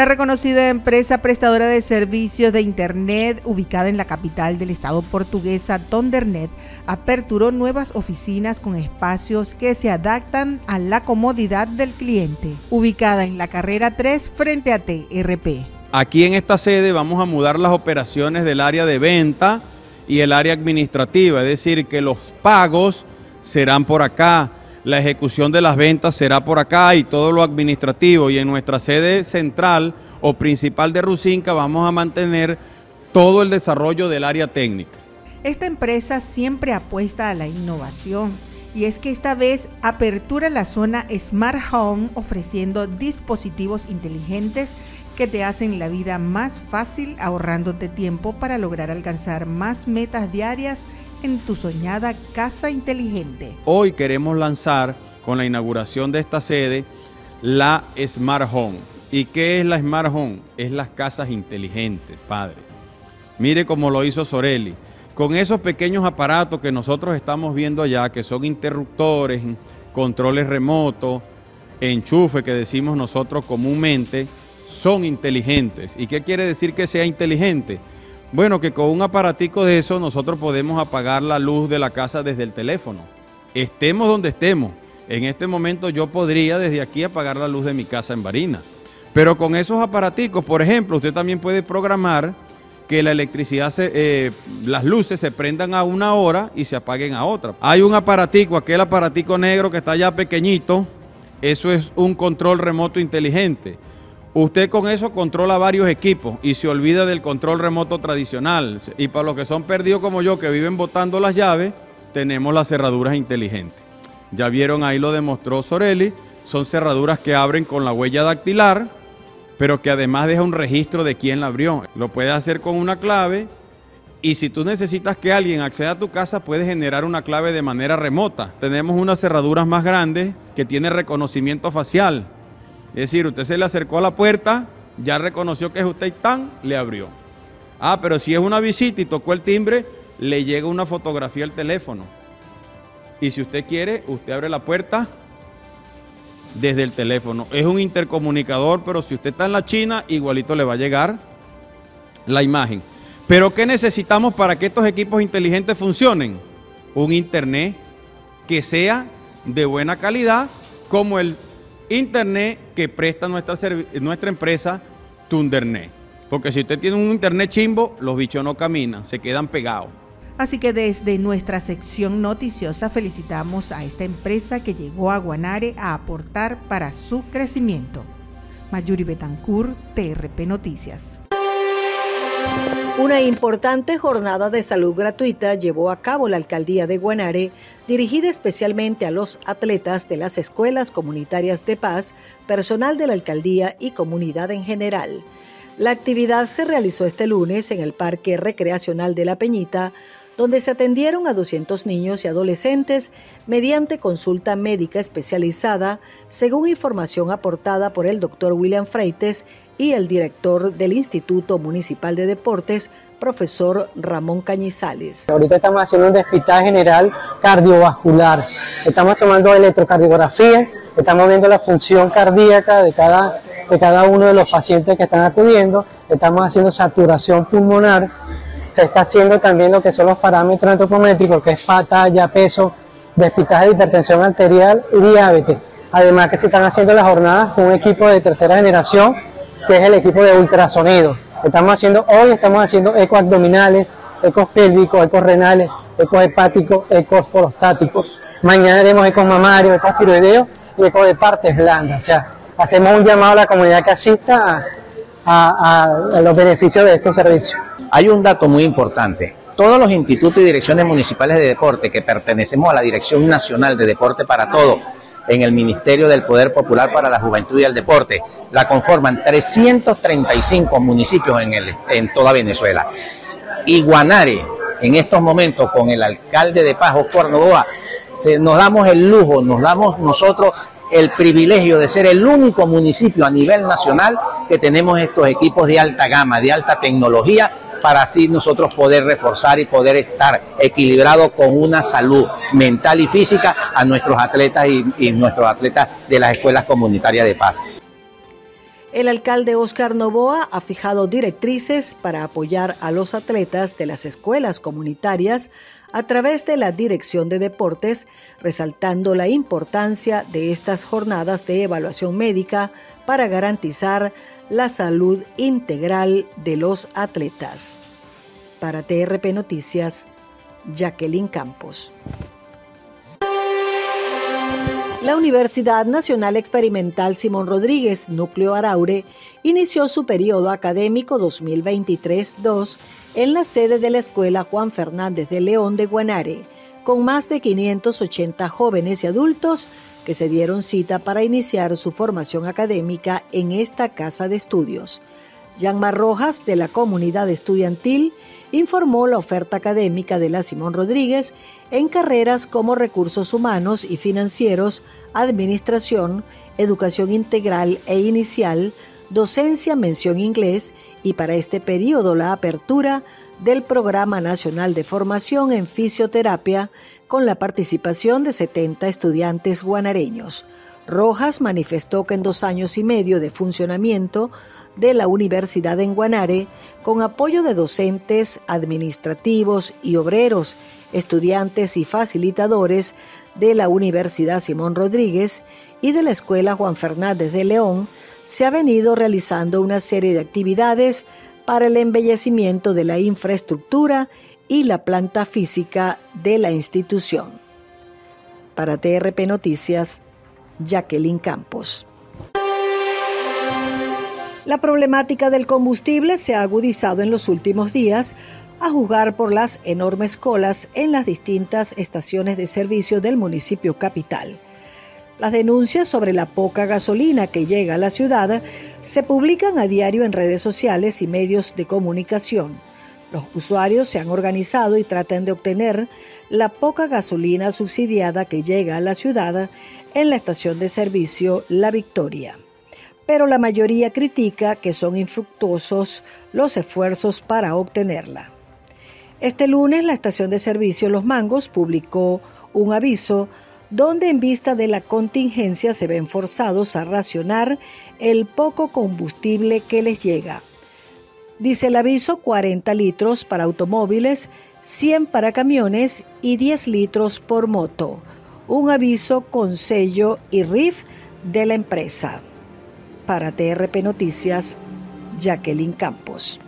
La reconocida empresa prestadora de servicios de Internet, ubicada en la capital del estado portuguesa, Tondernet, aperturó nuevas oficinas con espacios que se adaptan a la comodidad del cliente, ubicada en la carrera 3 frente a TRP. Aquí en esta sede vamos a mudar las operaciones del área de venta y el área administrativa, es decir, que los pagos serán por acá, la ejecución de las ventas será por acá y todo lo administrativo. Y en nuestra sede central o principal de Rusinca vamos a mantener todo el desarrollo del área técnica. Esta empresa siempre apuesta a la innovación y es que esta vez apertura la zona Smart Home ofreciendo dispositivos inteligentes que te hacen la vida más fácil, ahorrándote tiempo para lograr alcanzar más metas diarias en tu soñada casa inteligente. Hoy queremos lanzar, con la inauguración de esta sede, la Smart Home. ¿Y qué es la Smart Home? Es las casas inteligentes, padre. Mire cómo lo hizo Sorelli. Con esos pequeños aparatos que nosotros estamos viendo allá, que son interruptores, controles remotos, enchufe que decimos nosotros comúnmente, son inteligentes. ¿Y qué quiere decir que sea inteligente? Bueno, que con un aparatico de eso nosotros podemos apagar la luz de la casa desde el teléfono. Estemos donde estemos. En este momento yo podría desde aquí apagar la luz de mi casa en Barinas. Pero con esos aparaticos, por ejemplo, usted también puede programar que la electricidad, las luces se prendan a una hora y se apaguen a otra. Hay un aparatico, aquel aparatico negro que está allá pequeñito, eso es un control remoto inteligente. Usted con eso controla varios equipos y se olvida del control remoto tradicional. Y para los que son perdidos como yo, que viven botando las llaves, tenemos las cerraduras inteligentes. Ya vieron, ahí lo demostró Sorelli, son cerraduras que abren con la huella dactilar, pero que además deja un registro de quién la abrió. Lo puedes hacer con una clave y si tú necesitas que alguien acceda a tu casa, puedes generar una clave de manera remota. Tenemos unas cerraduras más grandes que tienen reconocimiento facial. Es decir, usted se le acercó a la puerta, ya reconoció que es usted y tan, le abrió. Ah, pero si es una visita y tocó el timbre, le llega una fotografía al teléfono. Y si usted quiere, usted abre la puerta desde el teléfono. Es un intercomunicador, pero si usted está en la China, igualito le va a llegar la imagen. Pero ¿qué necesitamos para que estos equipos inteligentes funcionen? Un internet que sea de buena calidad, como el internet que presta nuestra empresa Tondernet. Porque si usted tiene un internet chimbo, los bichos no caminan, se quedan pegados. Así que desde nuestra sección noticiosa felicitamos a esta empresa que llegó a Guanare a aportar para su crecimiento. Mayuri Betancourt, TRP Noticias. Una importante jornada de salud gratuita llevó a cabo la alcaldía de Guanare, dirigida especialmente a los atletas de las escuelas comunitarias de paz, personal de la alcaldía y comunidad en general. La actividad se realizó este lunes en el Parque Recreacional de La Peñita, donde se atendieron a 200 niños y adolescentes mediante consulta médica especializada, según información aportada por el Dr. William Freites y el director del Instituto Municipal de Deportes, profesor Ramón Cañizales. Ahorita estamos haciendo un despistaje general cardiovascular. Estamos tomando electrocardiografía, estamos viendo la función cardíaca de cada uno de los pacientes que están acudiendo, estamos haciendo saturación pulmonar, se está haciendo también lo que son los parámetros antropométricos, que es talla, peso, despistaje de hipertensión arterial y diabetes. Además que se están haciendo las jornadas con un equipo de tercera generación, que es el equipo de ultrasonido. Hoy estamos haciendo ecos abdominales, ecos pélvicos, ecos renales, ecos hepáticos, ecos prostáticos. Mañana haremos ecos mamarios, ecos tiroideos y ecos de partes blandas. O sea, hacemos un llamado a la comunidad que asista a los beneficios de estos servicios. Hay un dato muy importante. Todos los institutos y direcciones municipales de deporte que pertenecemos a la Dirección Nacional de Deporte para Todos, en el Ministerio del Poder Popular para la Juventud y el Deporte, la conforman 335 municipios en toda Venezuela. Y Guanare, en estos momentos, con el alcalde de Paz, Oscar Novoa, nos damos el lujo, nos damos nosotros el privilegio de ser el único municipio a nivel nacional que tenemos estos equipos de alta gama, de alta tecnología, para así nosotros poder reforzar y poder estar equilibrados con una salud mental y física a nuestros atletas y nuestros atletas de las escuelas comunitarias de paz. El alcalde Óscar Novoa ha fijado directrices para apoyar a los atletas de las escuelas comunitarias a través de la Dirección de Deportes, resaltando la importancia de estas jornadas de evaluación médica para garantizar la salud integral de los atletas. Para TRP Noticias, Jacqueline Campos. La Universidad Nacional Experimental Simón Rodríguez, Núcleo Araure, inició su periodo académico 2023-2 en la sede de la Escuela Juan Fernández de León de Guanare, con más de 580 jóvenes y adultos que se dieron cita para iniciar su formación académica en esta casa de estudios. Yanmar Rojas, de la comunidad estudiantil, informó la oferta académica de la Simón Rodríguez en carreras como Recursos Humanos y Financieros, Administración, Educación Integral e Inicial, Docencia, Mención Inglés y para este periodo la apertura del Programa Nacional de Formación en Fisioterapia con la participación de 70 estudiantes guanareños. Rojas manifestó que en 2 años y medio de funcionamiento de la universidad en Guanare, con apoyo de docentes, administrativos y obreros, estudiantes y facilitadores de la Universidad Simón Rodríguez y de la Escuela Juan Fernández de León, se ha venido realizando una serie de actividades para el embellecimiento de la infraestructura y la planta física de la institución. Para TRP Noticias, Jacqueline Campos. La problemática del combustible se ha agudizado en los últimos días, a juzgar por las enormes colas en las distintas estaciones de servicio del municipio capital. Las denuncias sobre la poca gasolina que llega a la ciudad se publican a diario en redes sociales y medios de comunicación. Los usuarios se han organizado y tratan de obtener la poca gasolina subsidiada que llega a la ciudad en la estación de servicio La Victoria. Pero la mayoría critica que son infructuosos los esfuerzos para obtenerla. Este lunes, la estación de servicio Los Mangos publicó un aviso donde en vista de la contingencia se ven forzados a racionar el poco combustible que les llega. Dice el aviso 40 litros para automóviles, 100 para camiones y 10 litros por moto. Un aviso con sello y RIF de la empresa. Para TRP Noticias, Jacqueline Campos.